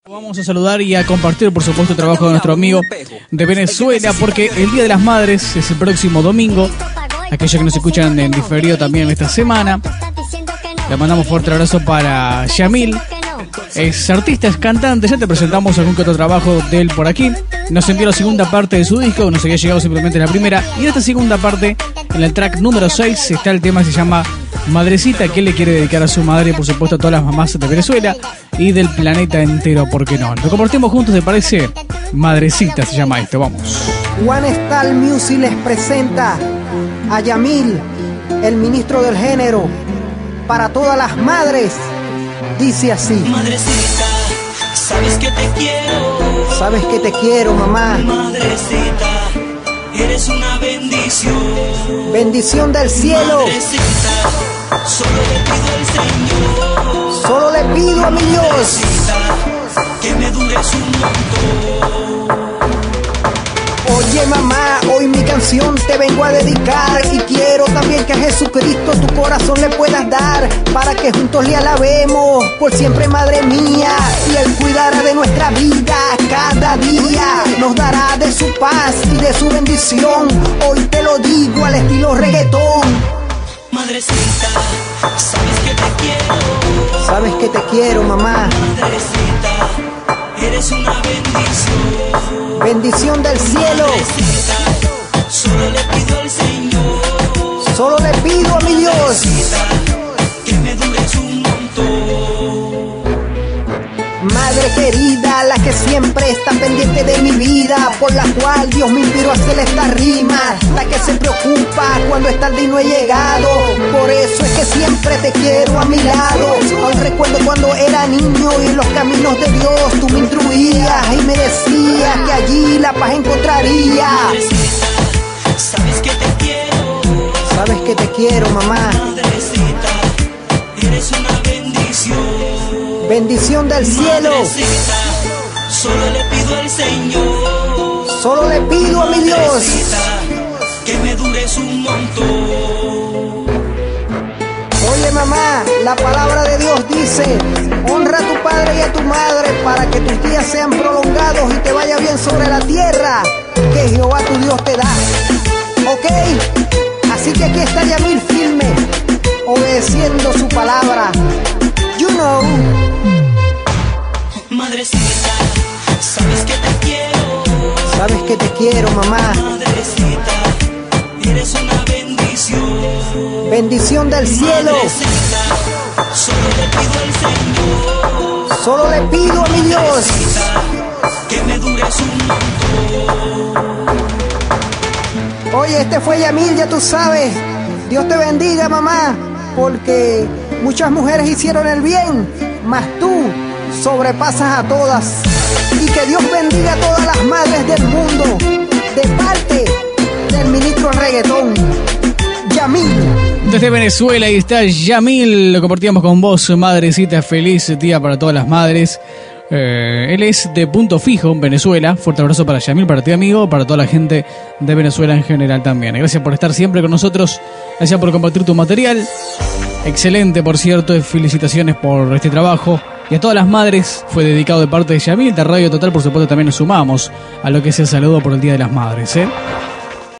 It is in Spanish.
Vamos a saludar y a compartir, por supuesto, el trabajo de nuestro amigo de Venezuela, porque el Día de las Madres es el próximo domingo. Aquellos que nos escuchan en diferido también esta semana. Le mandamos fuerte abrazo para Yamil. Es artista, es cantante. Ya te presentamos algún que otro trabajo de él por aquí. Nos envió la segunda parte de su disco. Nos había llegado simplemente la primera. Y en esta segunda parte, en el track número 6, está el tema que se llama Madrecita, que él le quiere dedicar a su madre, por supuesto a todas las mamás de Venezuela y del planeta entero, ¿por qué no? Lo compartimos juntos, ¿te parece? Madrecita se llama esto, vamos. One Star Music les presenta a Yamil, el ministro del género, para todas las madres. Dice así: Madrecita, sabes que te quiero. Sabes que te quiero, mamá. Madrecita, eres una bendición. Bendición del cielo. Madrecita, solo le pido al Señor. Solo le pido a mi Dios. Madrecita, que me dures un montón. Oye mamá, hoy mi canción te vengo a dedicar, y quiero también que a Jesucristo tu corazón le puedas dar, para que juntos le alabemos por siempre, madre mía, y Él cuidará de nuestra vida cada día, nos dará de su paz y de su bendición. Hoy te lo digo al estilo reggaetón. Madrecita, sabes que te quiero. Sabes que te quiero, mamá. Madrecita, eres una bendición. Bendición del cielo. Madrecita, solo le pido al Señor. Solo le pido a mi Dios. Madrecita, que me dures un montón. Madre querida, la que siempre está pendiente de mi vida, por la cual Dios me inspiró a hacer esta rima, la que se preocupa cuando es tarde y no he llegado, por eso es que siempre te quiero a mi lado. Aún recuerdo cuando era niño y en los caminos de Dios tú me instruías y me decías que allí la paz encontraría. Madrecita, sabes que te quiero. Sabes que te quiero, mamá. Madrecita, eres una bendición. Bendición del cielo. Madrecita, solo le pido al Señor. Solo le pido a mi Dios. Madrecita, que me dures un montón. Oye mamá, la palabra de Dios dice: honra a tu padre y a tu madre para que tus días sean prolongados y te vaya bien sobre la tierra que Jehová tu Dios te da. ¿Ok? Así que aquí está Yamil firme, obedeciendo su palabra. You know. Madrecita, sabes que te quiero. Sabes que te quiero, mamá. Madrecita, eres una bendición. Bendición del cielo. Madrecita, solo le pido al Señor. Solo le pido a mi Dios. Madrecita, que me dures un montón. Oye, este fue Yamil, ya tú sabes. Dios te bendiga, mamá, porque muchas mujeres hicieron el bien, mas tú sobrepasas a todas. Y que Dios bendiga a todas las madres del mundo, de parte del ministro del reggaetón, Yamil. Desde Venezuela, ahí está Yamil, lo compartíamos con vos, madrecita, feliz día para todas las madres. Él es de Punto Fijo, en Venezuela. Fuerte abrazo para Yamil, para ti amigo, para toda la gente de Venezuela en general también. Gracias por estar siempre con nosotros, gracias por compartir tu material. Excelente, por cierto, felicitaciones por este trabajo. Y a todas las madres fue dedicado de parte de Yamil, de Radio Total, por supuesto también nos sumamos a lo que es el saludo por el Día de las Madres,